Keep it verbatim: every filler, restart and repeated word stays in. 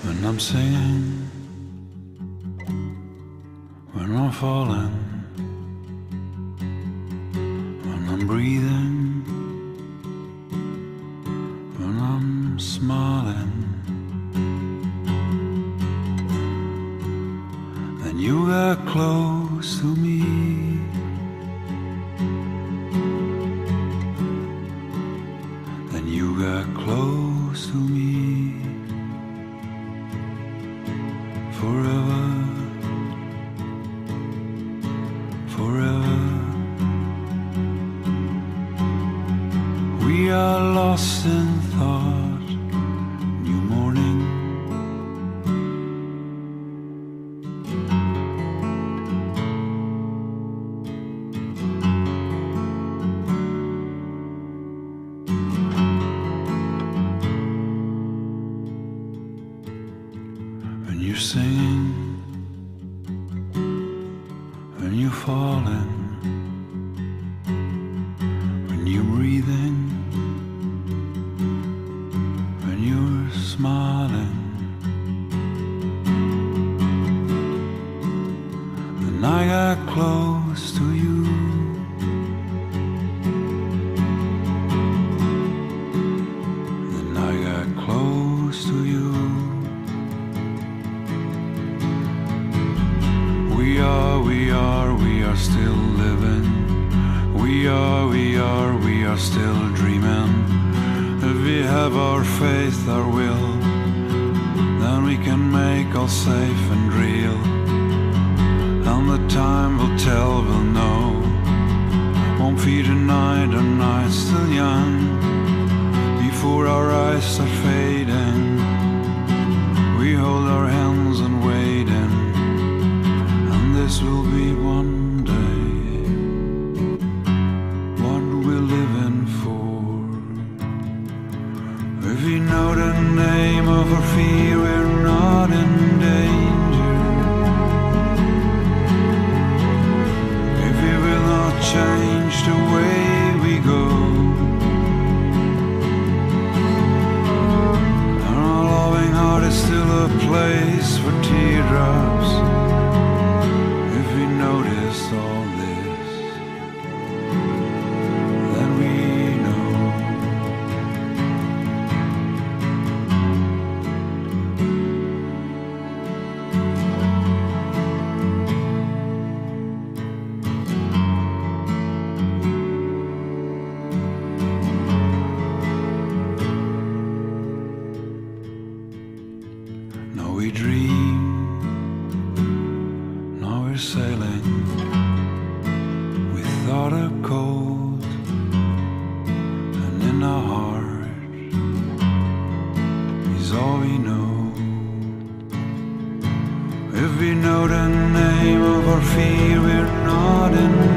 When I'm singing, when I'm falling, when I'm breathing, when I'm smiling, then you got close to me. Then you got close to me. Forever, forever, we are lost in thought. New morning, when you're singing, when you're falling, when you're breathing, when you're smiling, then I got close to you. Then I got close to you. We are, we are, we are still living. We are, we are, we are still dreaming. If we have our faith, our will, then we can make all safe and real. And the time will tell, we'll know. Won't be denied, our night's still young. Before our eyes are fading, we hold our hands and waiting. This will be one day, what we're living for. If we know the name of our fear, we're not in danger. If we will not change the way we go, and our loving heart is still a place for teardrops. Notice all this, then we know. Now we dream, now we're sailing without a cold, and in our heart is all we know. If we know the name of our fear, we're not in